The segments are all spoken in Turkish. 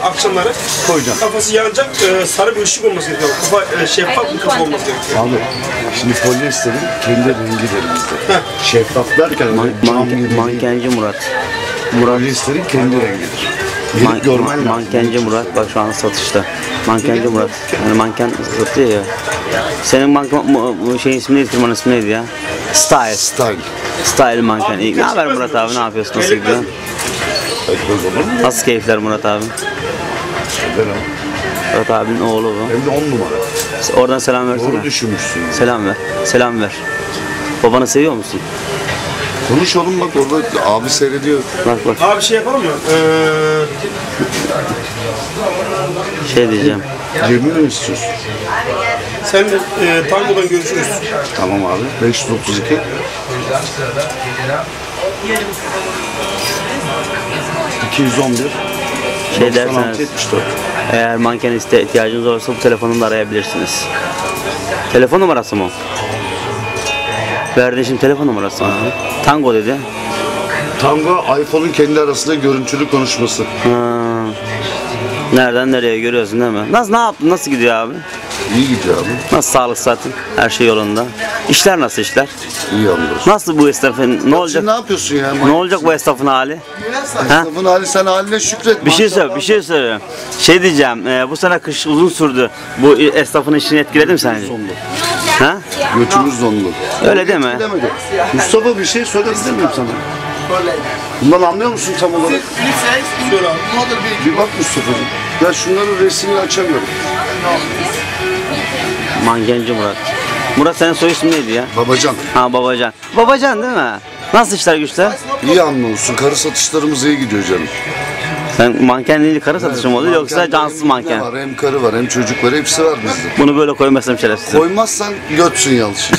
akşamları koyacağım. Kafası yanacak, sarı bir ışık olması gerekiyor. Kafa şeffaf bir kafa olması gerekiyor. Abi şimdi polyesterin kendi rengidir bizde. Şeffaf derken cam gibi Mankenci Murat. Polyesterin kendi rengidir. Gelip görmen lazım. Mankenci Murat bak şu an satışta. Mankenci Murat. Yani manken satıyor ya. Senin bu şeyin ismi neydi? Firmanın ismi neydi ya? Style. Style manken. İyi. Ne haber Murat abi? Ne yapıyorsun? Nasıl gidiyor? Nasıl keyifler Murat abi? Murat abinin oğlu bu. Hem de 10 numara. Oradan selam versene. Doğru düşünmüşsün. Selam ver. Selam ver. Babanı seviyor musun? Konuş oğlum bak orada abi seyrediyor. Bak. Abi şey yapalım mı? Şey diyeceğim. Cemil mi istiyorsun? Sen de tangodan görüşürüz. Tamam abi. 532. ...211... Şey derseniz, 74. eğer manken ihtiyacınız olursa bu telefonumla arayabilirsiniz. Telefon numarası mı o? Verdiğin şimdi telefon numarası mı? Tango dedi. Tango, iPhone'un kendi arasında görüntülü konuşması. Nereden nereye görüyorsun değil mi? Ne yaptın? Nasıl gidiyor abi? İyi gidiyor abi. Nasıl sağlık zaten? Her şey yolunda. İşler nasıl işler? İyi anlıyorsun. Nasıl bu esnafın? Ne olacak? Sen ne yapıyorsun ya? Ne olacak bu esnafın hali? Esnafın hali, sen haline şükret. Bir şey söyle. Şey diyeceğim. Bu sene kış uzun sürdü. Bu esnafın işini etkiledi mi sence? Ha? Götümüz dondu. Öyle değil mi? Etkilemedi. Mustafa bir şey söyleyebilir miyim sana? Bundan anlıyor musun tam olarak? Bir bak Mustafa'cığım. Ya şunların resmini açamıyorum. Mankenci Murat. Murat senin soy ismin neydi ya? Babacan. Ha Babacan. Babacan değil mi? Nasıl işler güçler? İyi anlıyorsun. Karı satışlarımız iyi gidiyor canım. Sen manken değil karı satışı mı oluyor yoksa cansız manken? Var, hem karı var hem çocuk var, hepsi var bizde. Bunu böyle koymazsam şerefsiz. Koymazsan götsün Yalçın.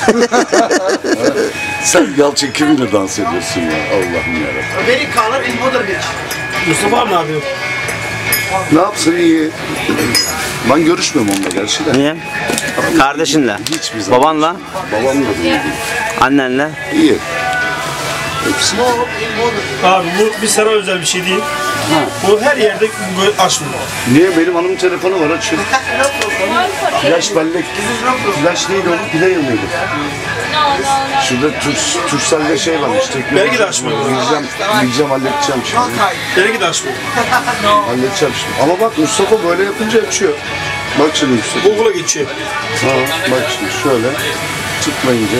Sen Yalçın kiminle dans ediyorsun ya? Allah'ım yarabbim. Very color in modern beach. Mustafa abi ne yapıyor? Ne yapsın iyi. Ben görüşmüyorum onunla gerçi de. Niye? Kardeşinle. Hiçbir zaman. Babanla. Babamla da iyi değil. Annenle. İyi. Hepsi. Abi bu bir sana özel bir şey değil. Bu her yerde açmıyor. Niye? Benim hanımın telefonu var, açıyor. Flash bellek. Flash neydi oğlum? Play mıydı? Şurada Turkcell'de şey varmış. Belki de açmıyor. Bileceğim, halledeceğim şimdi. Belki de açmıyor. Halledeceğim şimdi. Ama bak Mustafa böyle yapınca açıyor. Bak şimdi Mustafa. Google'a geçiyor. Ha, bak şimdi şöyle tıklayınca.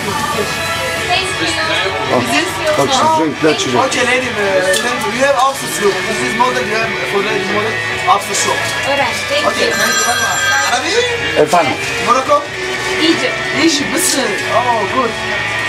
Bak şimdi renkli açacak. Okay, lady, you have office room. This is modern, you have for the modern office room. Okay, thank you very much. Arabi? Efendim? Morocco? Egypt. Egypt, Misr. Oh, good.